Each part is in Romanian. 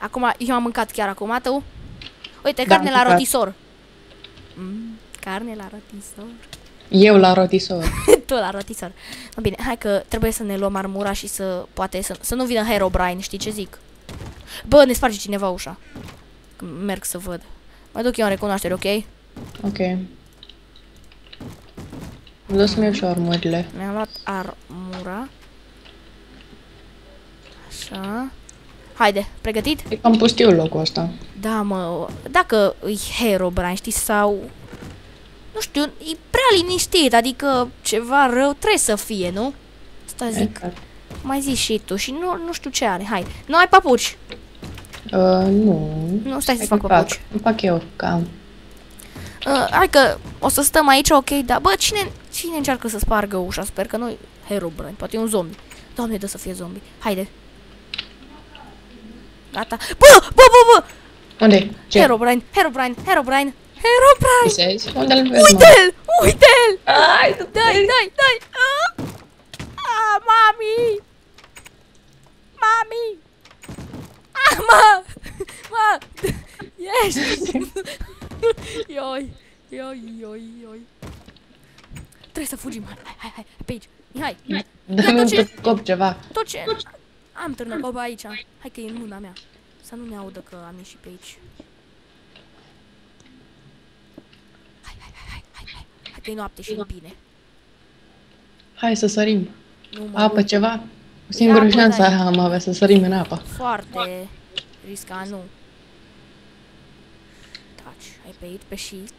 Acum, eu am mâncat chiar acum, tu? Uite, carne la rotisor. Carne la rotisor. Eu la rotisor. Tu la rotisor. Bine, hai că trebuie să ne luăm armura și să poate să nu vină Herobrine, știi ce zic? Bă, ne sparge cineva ușa. Merg să văd. Mă duc eu în recunoaștere, ok? Ok. Vreau să-mi iau și armurile. Mi-am luat armura. Așa. Haide, pregătit? E cam pustiu locul ăsta. Da, mă, dacă e Herobrine, știi, sau... Nu știu, e prea liniștit, adică ceva rău trebuie să fie, nu? Asta zic. Exact. Mai zici și tu și nu știu ce are, hai. Nu ai papuci? Nu. Nu, stai să fac papuci. Îmi fac eu, cam. Hai că o să stăm aici, ok, dar bă, cine încearcă să spargă ușa? Sper că nu-i Herobrine, poate e un zombie. Doamne, dă să fie zombie. Haide. Gata. Bă! Unde? Ce? Herobrine. Visezi? Unde-l vezi, Uite-l! Ai, Dai! Mami! Mă! Ești! Ioi! Trebuie să fugim, hai, pe aici. Mihai! Dă-mi un târnăcop ceva. Tot ce... Am târnăcop aici. Hai că e în mâna mea. Să nu ne audă că am ieșit pe aici. Hai că e noapte și e bine. Hai să sărim. Nu mă Apă, uit. ceva? O singură Apă, șansă dai. am avea să sărim în apă. Foarte risca, nu. Taci, hai pe aici, pe shift.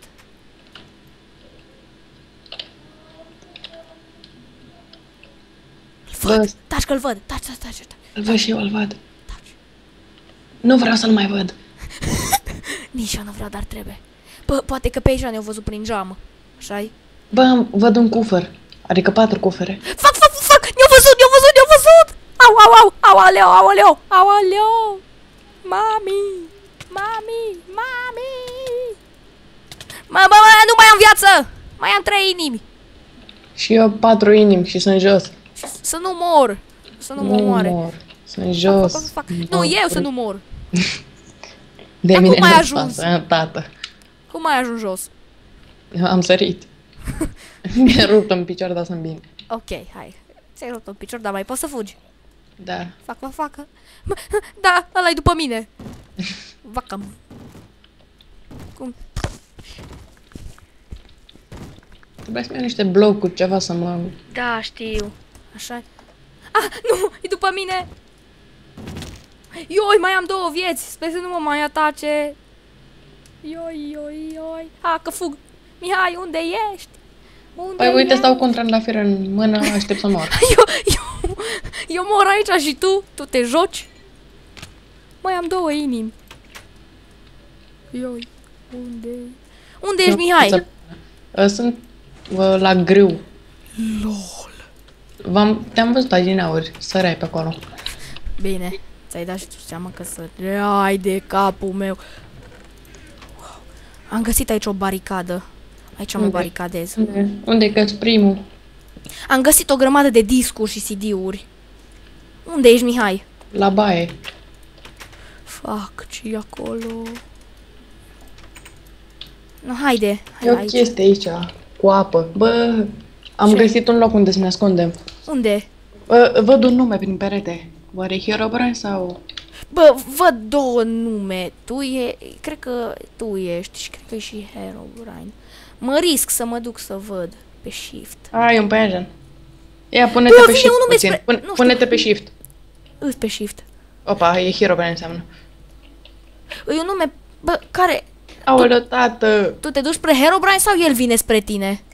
Bă, Taci că-l văd, taci. îl văd și eu, îl văd. Taci. Nu vreau să-l mai văd. Nici eu nu vreau, dar trebuie. Bă, poate că pe aici ne-au văzut prin geamă. Așa-i? Bă, văd un cufăr. Adică 4 cufere. Fac! Ne-au văzut! Aoleo! Mami! Mama, nu mai am viață! Mai am 3 inimi. Și eu 4 inimi și sunt jos. Să nu mor. Să nu mă omoare. mor. Sunt jos. Fac. Nu, eu să nu mor. De Dar mine cum ai nu ajuns? pasă, tată. Cum ai ajuns jos? Eu am sărit. Mi-a rupt în picior, dar sunt bine. Ok, hai. Ți-ai rupt un picior, dar mai poți să fugi. Da. Facă. Da, ăla-i după mine. Vacă. Cum? Trebuie să-mi iau niște blocuri, ceva să mă... Da, știu. Așa. Ah, nu, e după mine. Ioi, mai am 2 vieți. Sper să nu mă mai atace. Ioi. Ah, că fug. Mihai, unde ești? Păi uite, stau cu un trandafir în mână, aștept să mor. Eu mor aici și tu te joci? Mai am 2 inimi. Ioi, unde ești, Mihai? Sunt la grâu. LOL. Te-am văzut adineauri, săreai pe acolo. Bine, ți-ai dat și tu seama că să... Ai de capul meu. Am găsit aici o baricadă. Aici mă baricadez. Unde căți primul? Am găsit o grămadă de discuri și CD-uri. Unde ești, Mihai? La baie. Fac ce acolo. Nu, haide. E o aici. chestie aici, cu apă. Bă, am găsit un loc unde să ne ascundem. Unde? Văd un nume prin perete. Oare Herobrine sau... Bă, văd 2 nume. Cred că tu ești și cred că e și Herobrine. Mă risc să mă duc să văd pe shift. Ai, un paiajen. Ia, pune-te pe shift puțin. Pune-te pe shift. Îs pe shift. Opa, e Herobrine înseamnă. E un nume, bă, care... Aoleu, tată! Tu te duci spre Herobrine sau el vine spre tine?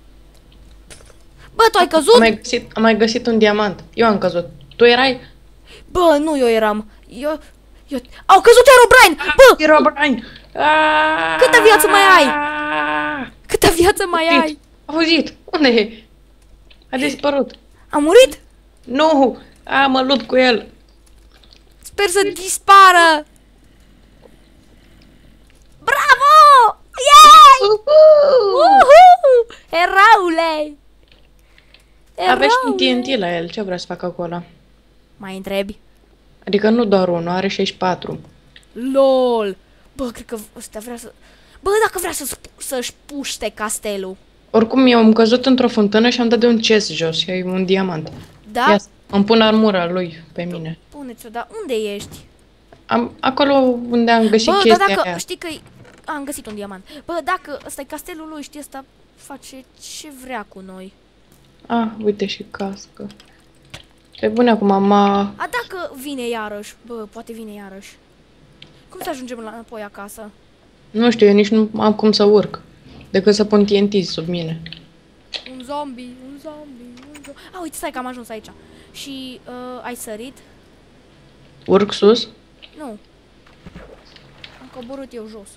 Bă, tu ai căzut? Am mai găsit un diamant. Eu am căzut. Tu erai? Bă, nu eu eram. Eu... Au căzut Herobrine! Bă! Herobrine! Câtă viață mai ai? Câtă viață mai ai? A fugit! Unde e? A dispărut. A murit? Nu! Mă lut cu el. Sper să dispară! Bravo! Yay! Eraule! Avea și un TNT la el. Ce vrea să facă acolo? Mai întrebi? Adică nu doar unul, are 64. LOL! Bă, cred că ăsta vrea să... Bă, dacă vrea să-și puște castelul. Oricum, eu am căzut într-o fântână și am dat de un chest jos și e un diamant. Da? Ia, îmi pun armura lui pe mine. Puneți-o, dar unde ești? Acolo unde am găsit Bă, dar chestia dacă aia. știi că am găsit un diamant. Bă, dacă ăsta e castelul lui, știi, ăsta face ce vrea cu noi. Ah, uite și cască. Pe bune acum, A, dacă vine iarăși, bă, poate vine iarăși. Cum să ajungem înapoi acasă? Nu știu, eu nici nu am cum să urc. Decât să pun TNT sub mine. Un zombie, un zombie, un zombie. A, uite, stai că am ajuns aici. Și ai sărit? Urc sus? Nu. Am coborât eu jos.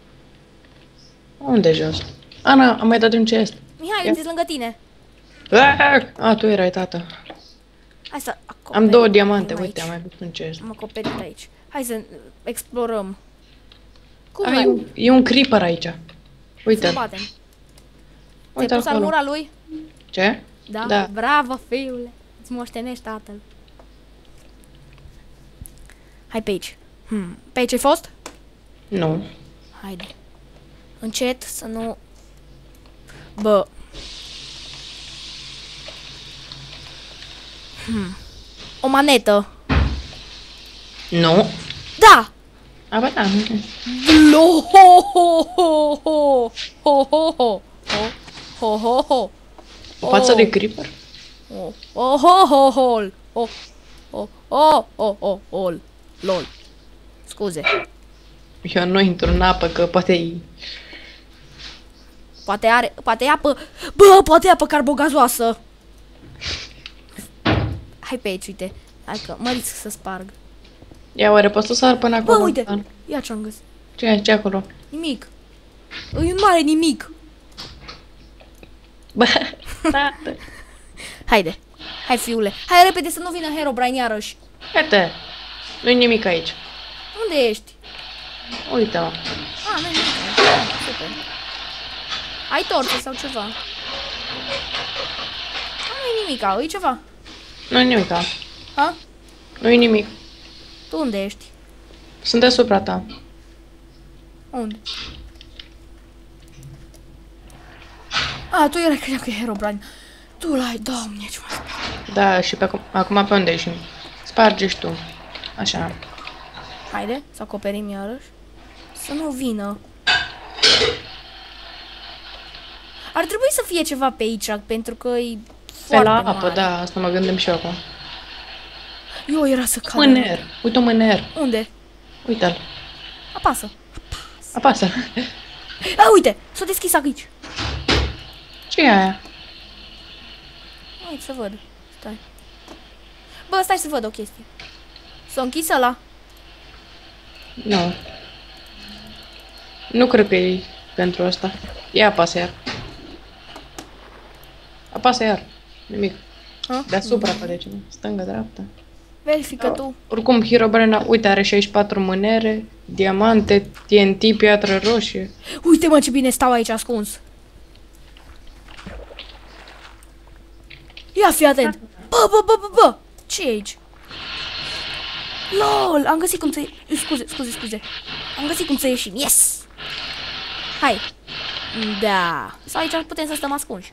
Unde jos? Ana, am mai dat un chest. Mihai, uite lângă tine. Ah, tu erai tata. Hai să acoperim. Am 2 diamante, aici. uite, am mai pus un chest. Am acoperit aici. Hai să explorăm. Cum Ah, ai? e un creeper aici. Să Uite-l. batem. Ți-ai Uite-l pus acolo. armura lui? Ce? Da? Da. Bravo, fiule. Îți moștenești tatăl. Hai pe aici. Pe aici ai fost? Nu. Haide. Încet să nu... Bă. O manetă. Nu. Da! A, bă, da. Lo ho ho ho ho ho ho ho ho ho ho. O față de creeper? Oh ho ho ho. Oh oh oh oh oh oh. Lol. Scuze. Eu nu intru în apă, că poate e... Poate e apă. Bă, poate e apă carbogazoasă. Hai pe aici, uite. Hai că mă risc să sparg. Ia, oare poți să sar până acolo? Bă, uite. Ia ce-am găsit. Ce acolo? Nimic. E un mare nimic. Bă, tată. Haide. Hai, fiule. Hai repede să nu vină Herobrine iarăși. Uite, nu-i nimic aici. Unde ești? Uite-mă. Ah, nu-i nimic. Super. Ai torțe sau ceva? Nu-i nimic, e ceva. Nu-i nimic. Ha? Nu-i nimic. Tu unde ești? Sunt deasupra ta. Unde? A, tu erai, credeam că e Herobrine. Tu l-ai, doamne, ce mă spune. Da, și acum pe unde ești? Spargi tu. Așa. Haide, să acoperim iarăși. Să nu vină. Ar trebui să fie ceva pe aici, pentru că e Pe foarte la mare. apă, da, asta mă gândim și eu acum. Eu era să cadă. Mâner. Uite un mâner. Unde? Uite-l. Apasă. Apasă. A, uite, s-a deschis aici. Ce e aia? Hai să văd. Stai. Bă, stai să văd o chestie. S-a închis ăla. Nu. Nu cred că e pentru asta. Ia apasă iar. Apasă iar. Nimic. Ha? Deasupra pe de ceva. Stânga, dreapta. Verifică tu. Oricum, Herobrine, uite, are 64 mânere, diamante, TNT, piatră roșie. Uite, mă, ce bine stau aici ascuns. Ia, fii atent. Bă. Ce e aici? LOL, am găsit cum să... Scuze. Am găsit cum să ieșim. Yes! Hai. Da. Sau aici putem să stăm ascunși.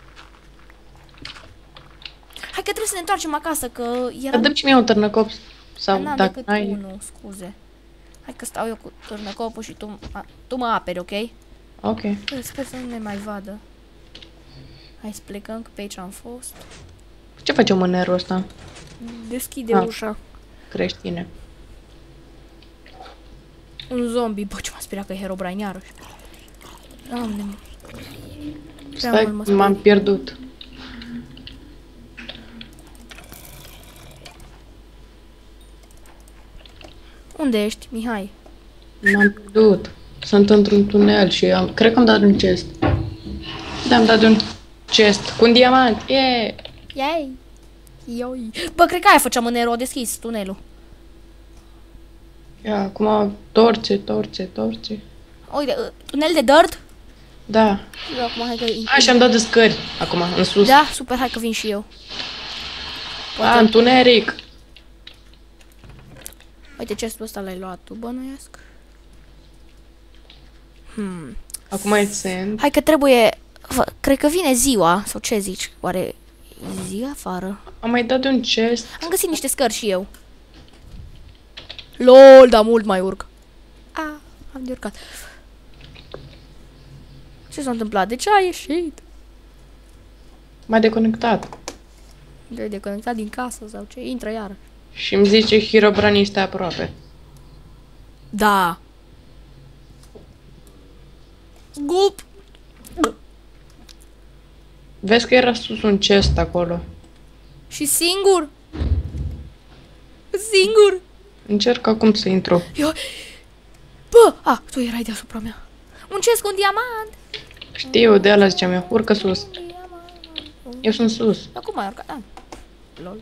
Hai că trebuie să ne întoarcem acasă, că era... Dă-mi și mie un târnăcop. Sau N-am dacă decât n-ai... unul, scuze. Hai că stau eu cu târnăcopul și tu mă aperi, ok? Ok. Sper să nu ne mai vadă. Hai să plecăm, că pe aici am fost. Ce face mânerul ăsta? Deschide ușa. Creștine. Un zombie. Bă, ce m-a speriat că e Herobrine iarăși. Doamne, mă. Stai, mult mă m-am sperie. pierdut. Unde ești, Mihai? M-am pierdut. Sunt într-un tunel și cred că am dat un chest. Da, am dat un chest cu un diamant. Yeah! Yay! Ioi. Bă, cred că aia făcea mânerul, a deschis tunelul. Ia, acum torțe. Uite, tunel de dirt? Da. Eu acum, hai că... A, și am dat de scări. Acum, în sus. Da, super, hai că vin și eu. A, întuneric. Uite, chestul ăsta l-ai luat tu, bănuiesc. Acum mai sunt. Hai că trebuie... Cred că vine ziua, sau ce zici? Oare e zi afară? Am mai dat un chest. Am găsit niște scări și eu. LOL, dar mult mai urc. Am de urcat. Ce s-a întâmplat? De ce a ieșit? M-a deconectat. De deconectat din casă sau ce? Intră iară. Și îmi zice Herobrine este aproape. Da. Gulp. Vezi că era sus un chest acolo. Și singur. Singur. Încerc acum să intru. Eu... Bă! Tu erai deasupra mea. Un chest cu un diamant. Știu, de ala ziceam eu. Urcă sus. Eu sunt sus. Acum ai urcat. Lol.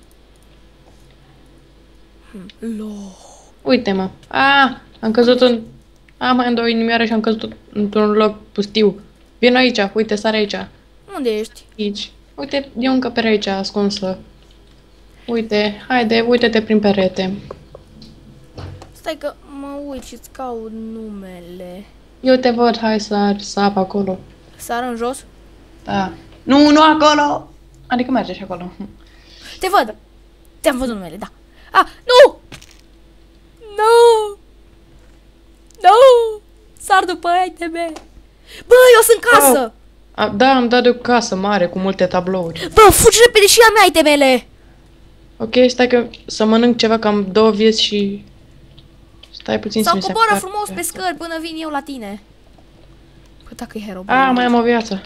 Lol. Uite-mă. Am căzut în... mai am două inimioare și am căzut într-un loc pustiu. Vin aici, uite, sar aici. Unde ești? Aici. Uite, e o încăpere aici, ascunsă. Uite, haide, uite-te prin perete. Stai că mă uit și-ți caut numele. Eu te văd, hai să sap acolo. Sar în jos? Da. Nu acolo! Adică merge și acolo. Te văd! Te-am văzut numele, da. Nu! Nu! Nu! Sar după iteme. Bă, eu sunt casă! Da, am dat de o casă mare cu multe tablouri. Bă, fugi repede și ia mea itemele! Ok, stai că să mănânc ceva, că am 2 vieți și... Stai puțin Sau să mi se coboară facă. frumos pe scări până vin eu la tine. Păi dacă e Herobrine. Mai am o viață.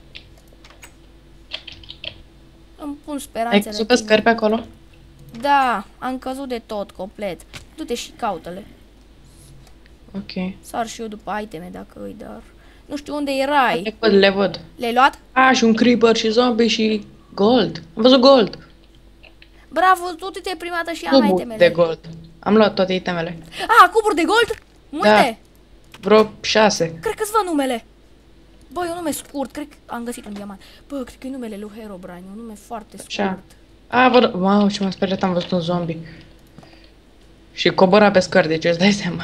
Îmi pun Ai speranțele. căzut pe scări pe acolo? Da, am căzut de tot, complet. Du-te și caută-le. Ok. Sar și eu după iteme dacă îi dar. Nu știu unde erai. Le văd. Le-ai luat? Și un creeper și zombie și gold. Am văzut gold. Bravo, du-te prima dată și ia Cuburi itemele. de gold. Am luat toate itemele. Cuburi de gold? Multe? Da. Vreo 6. Cred că-ți văd numele. Bă, e un nume scurt, cred că am găsit un diamant. Bă, cred că e numele lui Herobrine, e un nume foarte scurt. Așa. Văd. Wow, ce m-am speriat, am văzut un zombie. Și cobora pe scări, deci îți dai seama.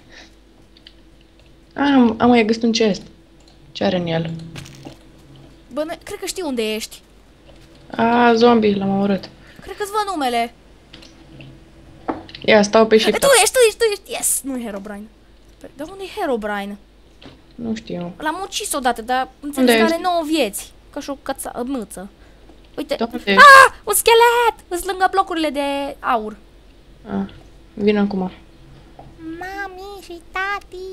Am mai găsit un chest. Ce are în el? Bă, cred că știu unde ești. Zombie, l-am omorât. Cred că-ți văd numele. Ia, stau pe shift. Tu ești, yes! Nu e Herobrine. Dar unde e Herobrine? Nu știu. L-am ucis odată, dar înțeles că are 9 vieți. Ca și o mâță. Uite. Un schelet! Îți lângă blocurile de aur. Vin acum. Mami și tati.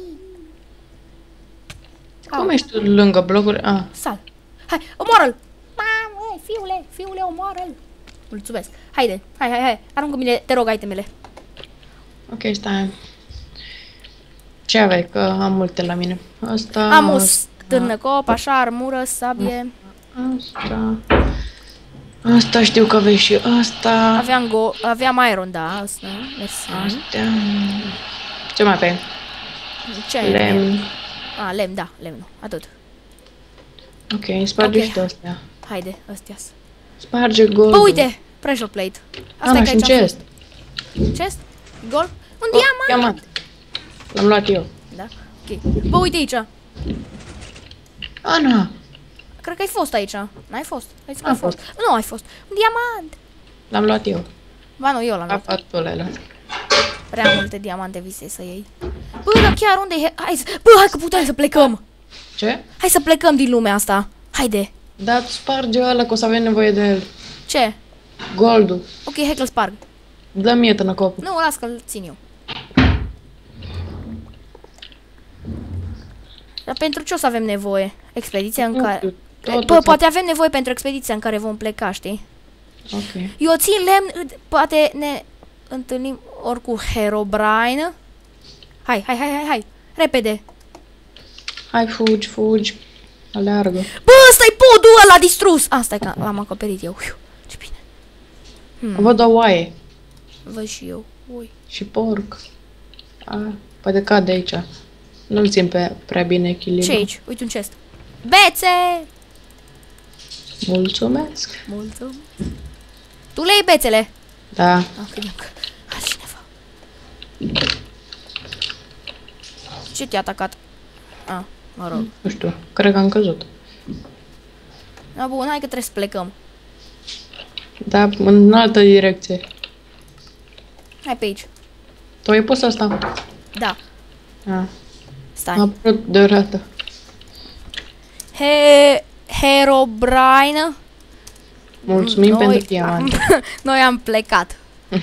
Cum ești tu lângă blocuri? Sal. Hai, omoară-l! Mami, fiule, omoară-l! Mulțumesc. Haide, hai. Aruncă-mi, te rog, itemele. Ok, stai. Ce aveai? Că am multe la mine. Asta... Am o târnăcop, așa, armură, sabie. Asta știu că aveai și asta. Aveam iron, da, asta. Mersi. Astea... Ce mai aveai? Ce ai? Lemn. Lemn, da, lemnul. Atât. Ok, sparge și astea. Haide, astea-s. Sparge gold. Bă, uite! Pressure plate. Asta e și un chest. Chest? Gold? Un diamant! L-am luat eu. Da? Ok. Bă, uite aici. Ana! Cred că ai fost aici. N-ai fost? Ai fost. Nu, ai fost. Un diamant! L-am luat eu. Ba nu, eu l-am luat. Tu l-ai luat. Prea multe diamante visei să iei. Bă, dar chiar unde e? Hai că putem să plecăm! Ce? Hai să plecăm din lumea asta. Haide! Da, sparge ăla, că o să avem nevoie de el. Ce? Goldul. Ok, hai că-l sparg. Dă mie tănăcopul. Nu, las că-l țin eu. Dar pentru ce o să avem nevoie? Expediția în care... Bă, poate avem nevoie pentru expediția în care vom pleca, știi? Ok. Eu țin lemn, poate ne întâlnim ori cu Herobrine. Hai, repede. Hai, fugi. Aleargă. Bă, ăsta-i podul ăla distrus! Stai că l-am acoperit eu. Ce bine. Văd o oaie. Văd și eu. Ui. Și porc. Poate cade aici. Nu-l țin prea bine echilibru. Ce aici? Uite un chest. Bețe! Mulțumesc. Tu le iei bețele? Da. Credeam că altcineva. Ce te-a atacat? Ah, mă rog. Nu știu, cred că am căzut. Da, bun, hai că trebuie să plecăm. Da, în altă direcție. Hai pe aici. Tu ai pus asta? Da, Ah, stai. a apărut deodată. Herobrine. Mulțumim pentru diamant. Noi am plecat.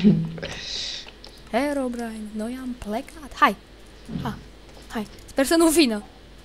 Herobrine, noi am plecat. Hai. Hai. Sper să nu vină.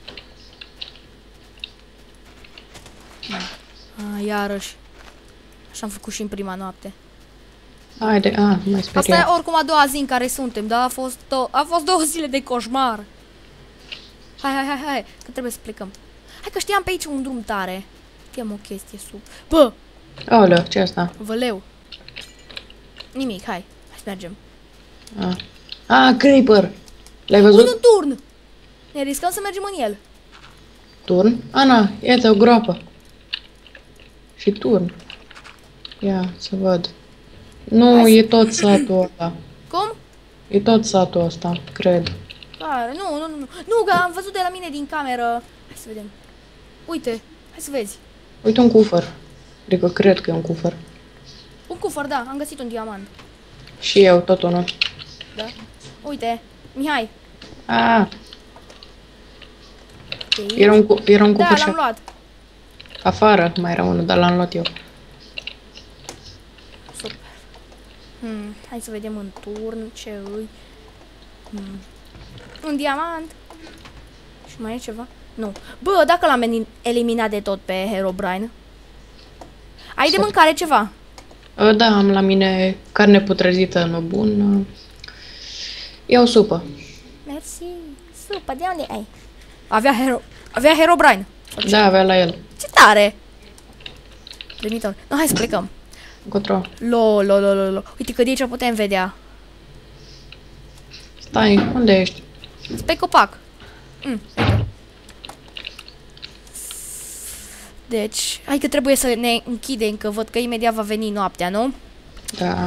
Iarăși. Așa am făcut și în prima noapte. Haide, mai speriat. Asta e oricum a doua zi în care suntem, dar a fost 2 zile de coșmar. Hai, că trebuie să plecăm. Hai că știam pe aici un drum tare. Știam o chestie sub. Bă! Aoleu, ce asta? Văleu. Nimic, hai să mergem. Creeper! L-ai Uite văzut? un turn! Ne riscăm să mergem în el. Turn? Ana, iată o groapă. Și turn. Ia, să văd. Nu, e tot satul ăsta. Cum? E tot satul ăsta, cred. Care? Nu, că am văzut de la mine din cameră. Hai să vedem. Uite, hai să vezi. Uite un cufăr. Adică cred că e un cufăr. Un cufăr, da, am găsit un diamant. Și eu, tot unul. Da. Uite, Mihai. Okay. Era un Da, cufăr l-am și luat. afară mai era unul, dar l-am luat eu. Super. Hai să vedem în turn ce îi... Un diamant. Și mai e ceva? Nu. Bă, dacă l-am eliminat de tot pe Herobrine. Ai de mâncare ceva? Da, am la mine carne putrezită, nu bun. Iau supă. Mersi. Supă, de unde ai? Avea Herobrine. Da, avea la el. Ce tare! Primitor. No, hai să plecăm. Încotro. Lo. Uite că de aici putem vedea. Stai, unde ești? Pe copac. Uite. Deci, hai că trebuie să ne închidem, că văd că imediat va veni noaptea, nu? Da.